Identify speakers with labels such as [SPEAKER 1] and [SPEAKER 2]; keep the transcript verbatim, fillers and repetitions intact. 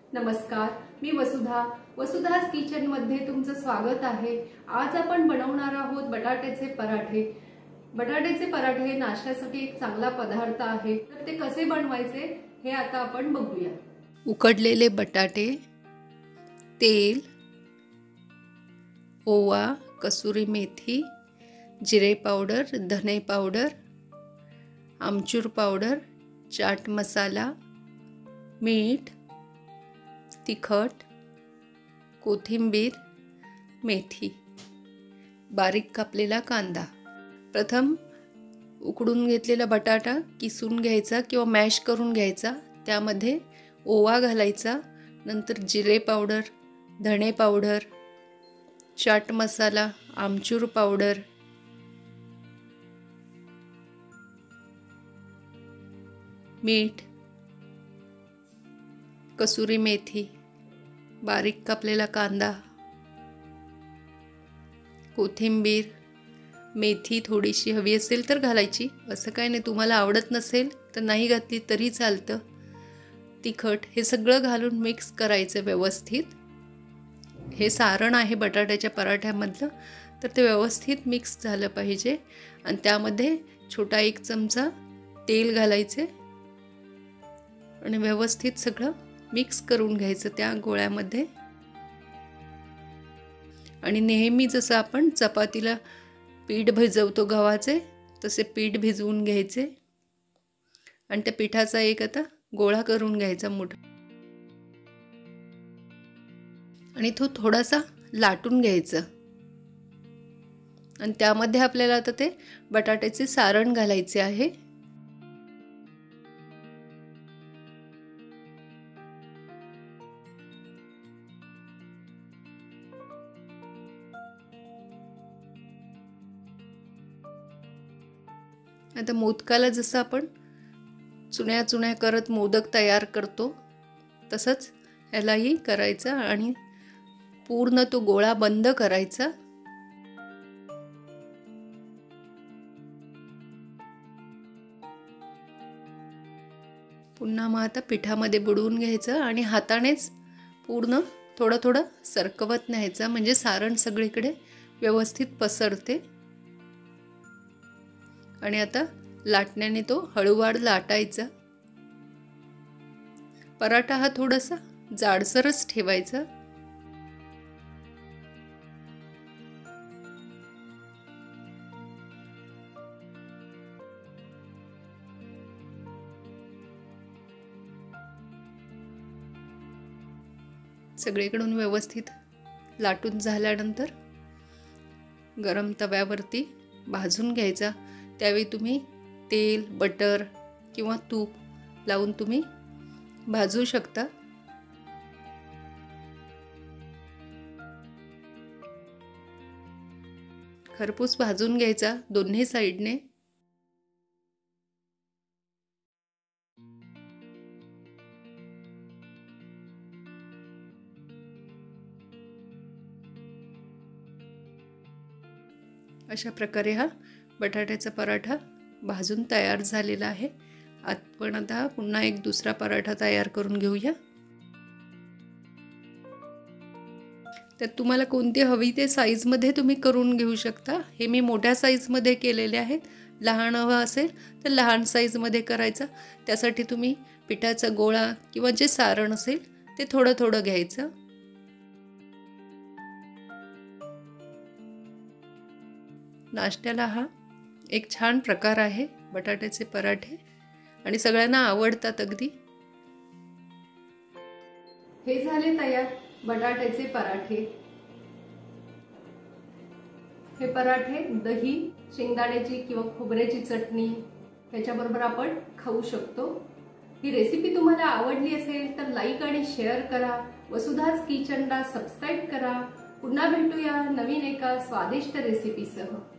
[SPEAKER 1] नमस्कार, मी वसुधा वसुधाज किचन मध्ये तुमचं स्वागत आहे। आज आपण बनवणार आहोत बटाट्याचे पराठे। बटाट्याचे पराठे हे नाश्त्यासाठी एक चांगला पदार्थ आहे, तर ते कसे बनवायचे हे आता आपण बघूया।
[SPEAKER 2] उकडलेले बटाटे, तेल, ओवा, कसुरी मेथी, जिरे पावडर, धने पावडर, आमचूर पावडर, चाट मसाला, मीठ, तिखट, कोथिंबीर, मेथी, बारीक कापलेला कांदा। प्रथम उकडून घेतलेला बटाटा किसून घ्यायचा किंवा मॅश करून घ्यायचा। त्यामध्ये ओवा घालायचा, नंतर जिरे पावडर, धणे पावडर, चाट मसाला, आमचूर पावडर, मीठ, कसुरी मेथी, बारीक कापलेला कांदा, कोथिंबीर, मेथी थोडीशी हवी असेल तर घालायची, असं काय नाही, तुम्हाला आवडत नसेल तर नाही घातली तरी चालतं। तिखट हे सगळं घालून मिक्स करायचं व्यवस्थित। हे सारण आहे बटाट्याच्या पराठ्यामधलं, तर ते व्यवस्थित मिक्स झालं पाहिजे। आणि त्यामध्ये छोटा एक चमचा तेल घालायचे आणि व्यवस्थित सगळं मिक्स करून घ्यायचं त्या गोळ्यामध्ये। आणि नेहमी जसं आपण चपातीला पीठ भिजवतो गव्हाचे, तसे पीठ भिजवून घ्यायचे आणि त्या पिठाचा एक आता गोळा करून घ्यायचा मोठा, आणि तो थोडासा लाटून घ्यायचा। आणि त्यामध्ये आपल्याला आता ते बटाट्याचे सारण घालायचे आहे। आता मोदकाला जसं आपण चुण्या चुण्या करत मोदक तयार करतो, तसंच यालाही करायचं आणि पूर्ण तो गोळा बंद करायचा। पुन्हा मग आता पिठामध्ये बुडवून घ्यायचं आणि हातानेच पूर्ण थोडं थोडं सरकवत न्यायचं, म्हणजे सारण सगळीकडे व्यवस्थित पसरते। आणि आता लाटण्याने तो हळूवार लाटायचा। पराठा हा थोडासा जाडसरच ठेवायचा। सगळीकडून व्यवस्थित लाटून झाल्यानंतर गरम तव्यावरती भाजून घ्यायचा। त्यावेळी तुम्ही तेल, बटर किंवा तूप लावून तुम्ही भाजू शकता। खरपूस भाजून घ्यायचा दोन्ही साइडने। अशा प्रकारे हा बटाट्याचा पराठा भाजून तयार झालेला आहे। आपण आता पुन्हा एक दुसरा पराठा तयार करून घेऊया। त्यात तुम्हाला कोणती हवी ते साईजमध्ये तुम्ही करून घेऊ शकता। हे मी मोठ्या साईजमध्ये केलेले आहेत, लहान हवं असेल तर लहान साईजमध्ये करायचा। त्यासाठी तुम्ही पिठाचा गोळा किंवा जे सारण असेल ते थोडं थोडं घ्यायचं। नाश्त्याला हा एक छान प्रकार आहे बटाट्याचे पराठे, आणि सगळ्यांना आवडतात अगदी।
[SPEAKER 1] हे झाले तयार बटाट्याचे पराठे। हे पराठे दही, शेंगदाण्याची किंवा खोबऱ्याची चटणी ह्याच्याबरोबर आपण खाऊ शकतो। ही रेसिपी तुम्हाला आवडली असेल तर लाईक आणि शेअर करा। वसुधाज किचनला सबस्क्राईब करा। पुन्हा भेटूया नवीन एका स्वादिष्ट रेसिपीसह।